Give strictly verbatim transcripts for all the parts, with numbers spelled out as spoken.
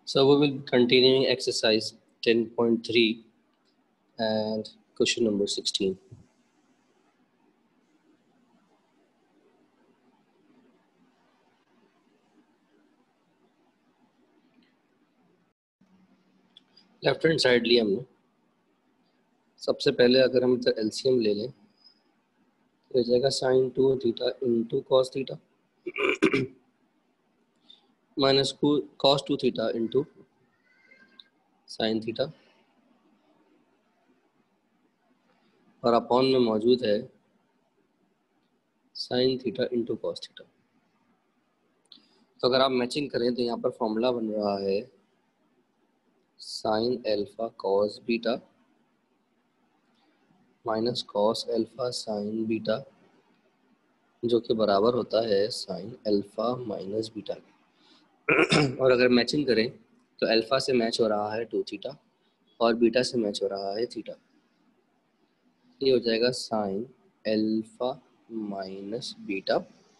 So we will be continuing exercise ten point three and question number sixteen. Left hand side लिया हमने। सबसे पहले अगर हम इधर एलसीएम ले लें तो हो जाएगा sine two theta into cos theta minus cos two theta into sine theta और अपॉन में मौजूद है sine theta into cos theta. तो अगर आप मैचिंग करें तो यहाँ पर फॉर्मूला बन रहा है sine alpha cos beta minus cos alpha sine beta जो कि बराबर होता है साइन एल्फा माइनस बीटा के। और अगर मैचिंग करें तो अल्फा से मैच हो रहा है टू थीटा और बीटा से मैच हो रहा है थीटा। ये हो जाएगा साइन एल्फा माइनस बीटा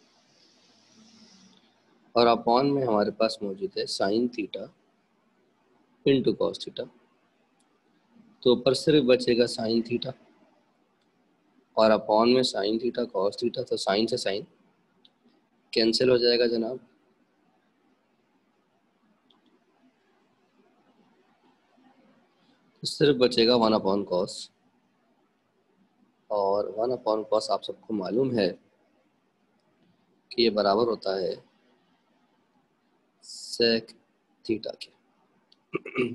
और अपॉन में हमारे पास मौजूद है sine theta into cos theta. तो ऊपर सिर्फ बचेगा साइन थीटा और अपॉन में साइन थीटा कॉस थीटा। तो साइन से साइन कैंसिल हो जाएगा जनाब। तो सिर्फ बचेगा वन अपॉन कॉस और वन अपॉन कॉस आप सबको मालूम है कि ये बराबर होता है सेक थीटा के।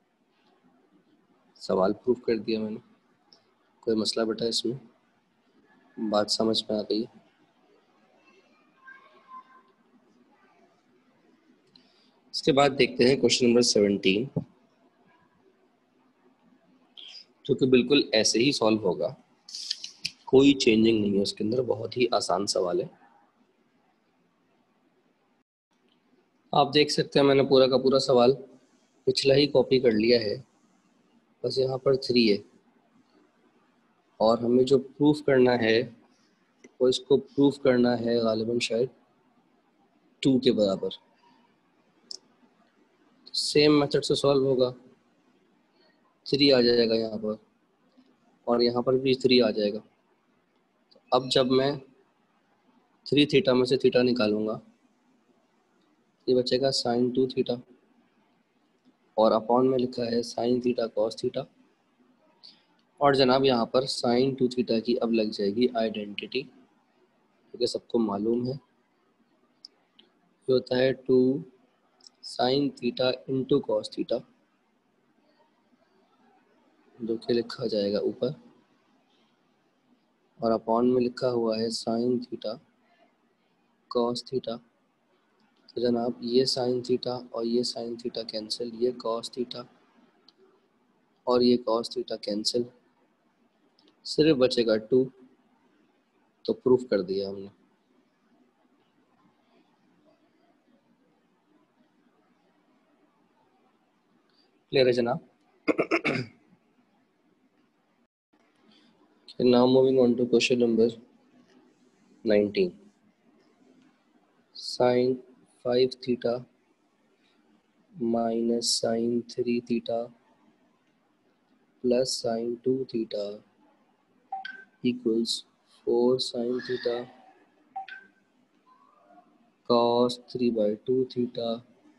सवाल प्रूफ कर दिया मैंने। कोई मसला बेटा इसमें? बात समझ में आ गई? इसके बाद देखते हैं क्वेश्चन नंबर सेवनटीन जो कि बिल्कुल ऐसे ही सॉल्व होगा, कोई चेंजिंग नहीं है उसके अंदर। बहुत ही आसान सवाल है। आप देख सकते हैं मैंने पूरा का पूरा सवाल पिछला ही कॉपी कर लिया है, बस यहाँ पर थ्री है और हमें जो प्रूफ करना है वो इसको प्रूफ करना है गालिबन शायद टू के बराबर। सेम मेथड से सॉल्व होगा। थ्री आ जाएगा यहाँ पर और यहाँ पर भी थ्री आ जाएगा। तो अब जब मैं थ्री थीटा में से थीटा निकालूंगा ये बचेगा साइन टू थीटा और अपॉन में लिखा है साइन थीटा कॉस थीटा। और जनाब यहाँ पर साइन टू थीटा की अब लग जाएगी आइडेंटिटी, क्योंकि सबको मालूम है ये होता है two sine theta into cos theta जो कि लिखा जाएगा ऊपर और अपॉन में लिखा हुआ है साइन थीटा कॉस थीटा। तो जनाब ये साइन थीटा और ये साइन थीटा कैंसिल, ये कॉस थीटा और ये कॉस थीटा कैंसिल, सिर्फ बचेगा टू। तो प्रूफ कर दिया हमने। क्लियर है जनाब? Now moving on to question number nineteen. Sine five theta minus sine three theta plus sine two theta equals four sine theta cos three by two theta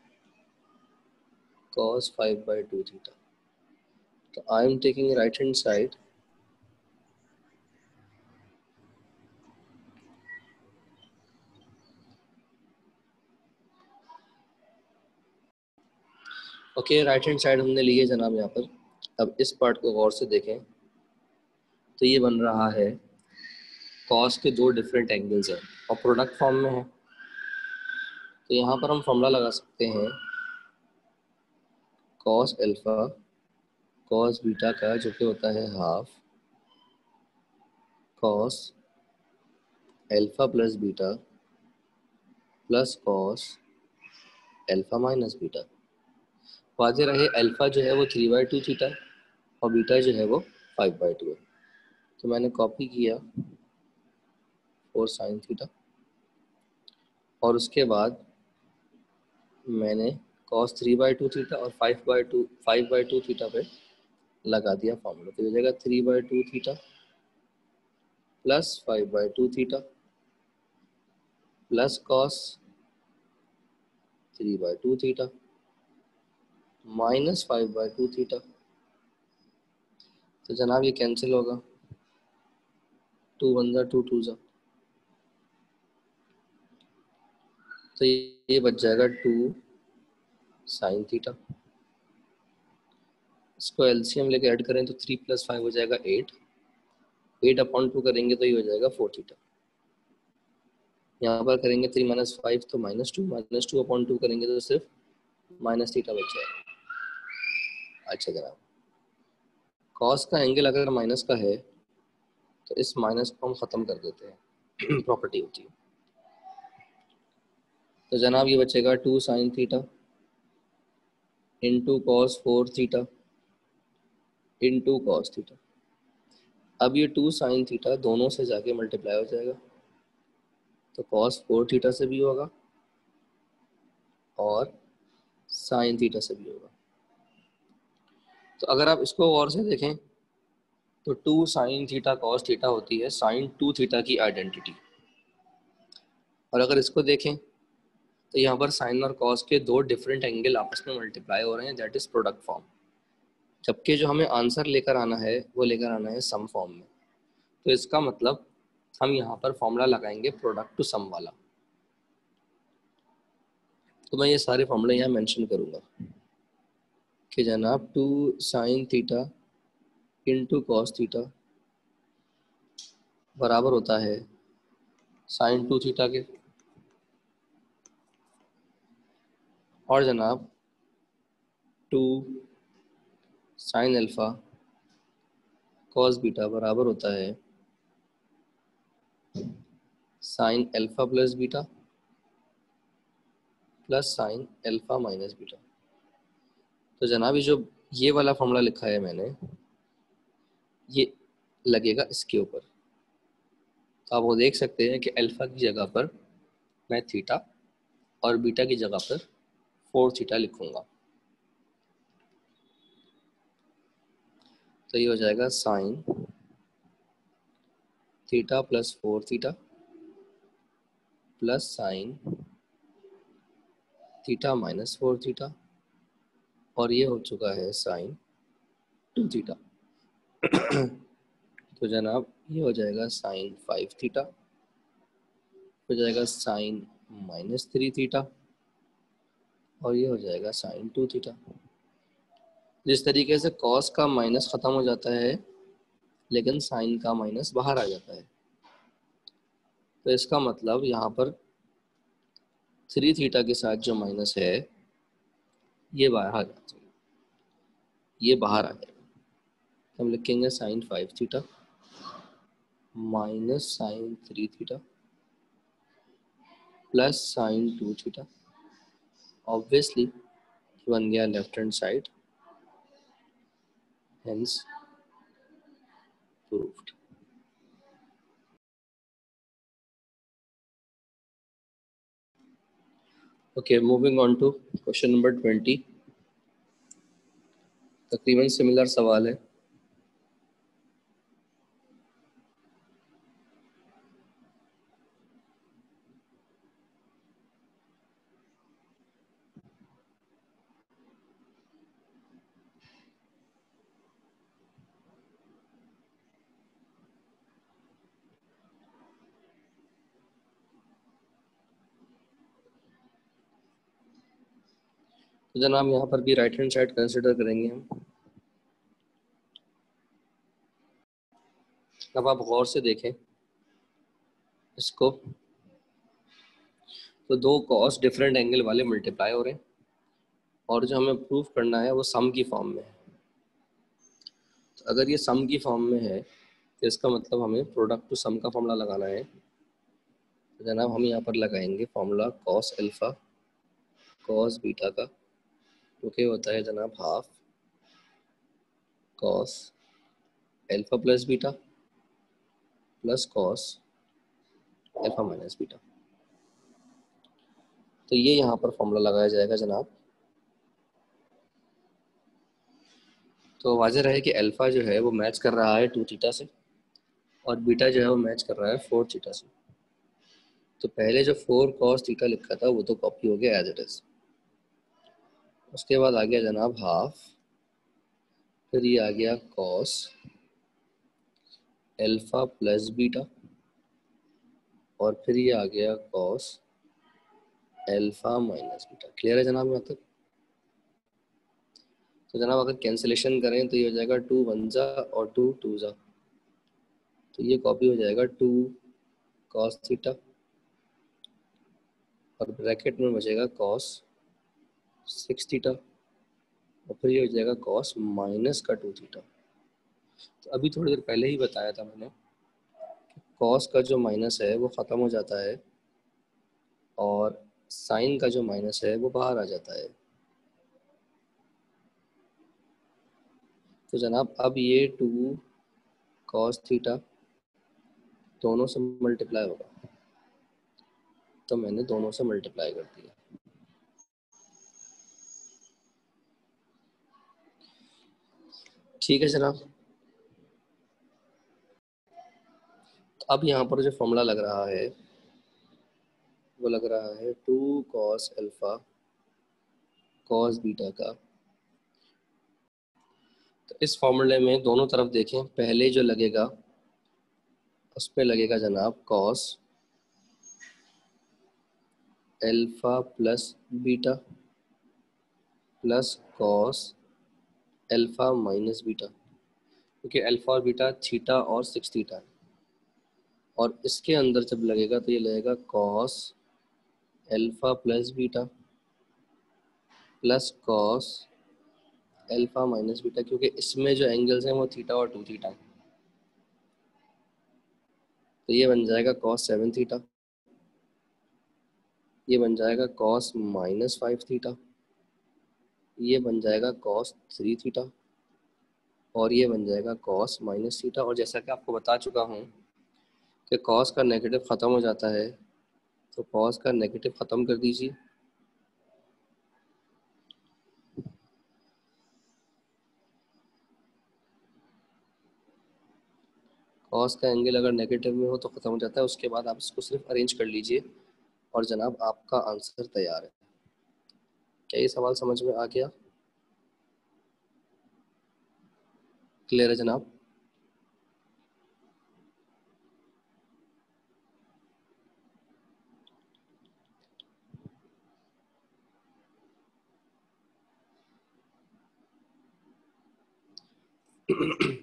cos five by two theta. तो I am taking right hand side okay. Right hand side हमने ली है जनाब यहाँ पर। अब इस part को गौर से देखें तो ये बन रहा है cos के दो डिफरेंट एंगल्स हैं और प्रोडक्ट फॉर्म में है। तो यहाँ पर हम फॉर्मूला लगा सकते हैं cos अल्फा cos बीटा का जो कि होता है half cos alpha plus beta plus cos alpha minus beta. वाजे रहे अल्फा जो है वो थ्री बाई टू थीटा और बीटा जो है वो फाइव बाई टू है। तो मैंने कॉपी किया फोर साइन थीटा और उसके बाद मैंने cos three by two theta और five by two five by two theta पे लगा दिया फॉर्मूला, तो हो जाएगा three by two theta plus five by two theta plus cos three by two theta minus five by two theta. तो जनाब ये कैंसिल होगा, टू वन ज़ा टू टू ज़ा, तो ये बच जाएगा टू साइन थीटा। इसको एलसीएम लेके ऐड करें तो थ्री प्लस फाइव हो जाएगा एट, एट अपॉन टू करेंगे तो ये हो जाएगा फोर थीटा। यहाँ पर करेंगे थ्री माइनस फाइव तो minus two, minus two upon two करेंगे तो सिर्फ माइनस थीटा बच जाएगा। अच्छा जनाब, कॉस का एंगल अगर माइनस का है तो इस माइनस को हम ख़त्म कर देते हैं प्रॉपर्टी होती है। तो जनाब ये बचेगा two sine theta into cos four theta into cos theta. अब ये टू साइन थीटा दोनों से जाके मल्टीप्लाई हो जाएगा, तो कॉस फोर थीटा से भी होगा और साइन थीटा से भी होगा। तो अगर आप इसको और से देखें तो two sine theta cos theta होती है साइन टू थीटा की आइडेंटिटी, और अगर इसको देखें तो यहाँ पर साइन और कॉस के दो डिफरेंट एंगल आपस में मल्टीप्लाई हो रहे हैं, दैट इज प्रोडक्ट फॉर्म। जबकि जो हमें आंसर लेकर आना है वो लेकर आना है सम फॉर्म में, तो इसका मतलब हम यहाँ पर फॉर्मूला लगाएंगे प्रोडक्ट टू सम वाला। तो मैं ये सारे फॉर्मूले यहाँ मेंशन करूँगा कि जनाब two sine theta into cos theta बराबर होता है साइन टू थीटा के, और जनाब two sine alpha cos beta बराबर होता है sine alpha plus beta plus sine alpha minus beta. तो जनाब ये जो ये वाला फॉर्मूला लिखा है मैंने, ये लगेगा इसके ऊपर। तो आप वो देख सकते हैं कि अल्फा की जगह पर मैं थीटा और बीटा की जगह पर फोर थीटा लिखूंगा, तो ये हो जाएगा sine theta plus four theta plus sine theta minus four theta, और ये हो चुका है साइन टू थीटा। तो जनाब ये हो जाएगा साइन फाइव थीटा, हो जाएगा साइन माइनस थ्री थीटा, और ये हो जाएगा साइन टू थीटा। जिस तरीके से कॉस का माइनस ख़त्म हो जाता है लेकिन साइन का माइनस बाहर आ जाता है, तो इसका मतलब यहाँ पर थ्री थीटा के साथ जो माइनस है ये बाहर आ जाता है, ये बाहर आ जाएगा। तो हम लिखेंगे sine five theta minus sine three theta plus sine two theta. Obviously बन गया left hand side, hence proved. Okay, moving on to question number twenty. तकरीबन सिमिलर सवाल है। तो जनाब यहाँ पर भी राइट हैंड साइड कंसिडर करेंगे हम। अब आप गौर से देखें इसको, तो दो कॉस डिफरेंट एंगल वाले मल्टीप्लाई हो रहे हैं, और जो हमें प्रूफ करना है वो सम की फॉर्म में है। तो अगर ये सम की फॉर्म में है तो इसका मतलब हमें प्रोडक्ट टू सम का फॉर्मूला लगाना है। तो जनाब हम यहाँ पर लगाएंगे formula cos alpha cos beta का, जो कि होता है जनाब half cos alpha plus beta plus cos alpha minus beta. तो ये यहाँ पर फॉर्मूला लगाया जाएगा जनाब तो वाज़ेह रहे कि अल्फ़ा जो है वो मैच कर रहा है टू थीटा से और बीटा जो है वो मैच कर रहा है फोर थीटा से। तो पहले जो फोर कॉस थीटा लिखा था वो तो कॉपी हो गया एज इट इज़। उसके बाद आ गया जनाब हाफ, फिर ये आ गया कॉस अल्फ़ा प्लस बीटा, और फिर ये आ गया cos alpha minus beta. Clear है जनाब यहाँ तक? तो जनाब अगर कैंसिलेशन करें तो ये हो जाएगा टू वन ज़ा और टू टू ज़ा, तो ये कॉपी हो जाएगा टू कॉस थीटा और ब्रैकेट में बचेगा कॉस सिक्स थीटा और फिर ये हो जाएगा कॉस माइनस का टू थीटा। तो अभी थोड़ी देर पहले ही बताया था मैंने, कॉस का जो माइनस है वो ख़त्म हो जाता है और साइन का जो माइनस है वो बाहर आ जाता है। तो जनाब अब ये टू कॉस थीटा दोनों से मल्टीप्लाई होगा, तो मैंने दोनों से मल्टीप्लाई कर दिया। ठीक है जनाब। तो अब यहाँ पर जो फॉर्मूला लग रहा है वो लग रहा है two cos alpha cos beta का। तो इस फॉर्मूले में दोनों तरफ देखें, पहले जो लगेगा उस पे लगेगा जनाब cos alpha plus beta plus cos alpha minus beta, क्योंकि अल्फ़ा और बीटा थीटा और सिक्स थीटा है। और इसके अंदर जब लगेगा तो ये लगेगा cos alpha plus beta plus cos alpha minus beta, क्योंकि इसमें जो एंगल्स हैं वो थीटा और टू थीटा है। तो ये बन जाएगा कॉस सेवन थीटा, ये बन जाएगा कॉस माइनस फाइव थीटा, ये बन जाएगा कॉस थ्री थीटा और ये बन जाएगा कॉस माइनस थीटा। और जैसा कि आपको बता चुका हूँ कि कॉस का नेगेटिव ख़त्म हो जाता है, तो कॉस का नेगेटिव ख़त्म कर दीजिए, कॉस का एंगल अगर नेगेटिव में हो तो ख़त्म हो जाता है। उसके बाद आप इसको सिर्फ अरेंज कर लीजिए और जनाब आपका आंसर तैयार है। क्या ये सवाल समझ में आ गया? क्लियर है जनाब?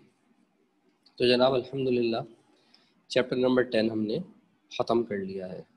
तो जनाब अल्हम्दुलिल्लाह चैप्टर नंबर टेन हमने ख़त्म कर लिया है।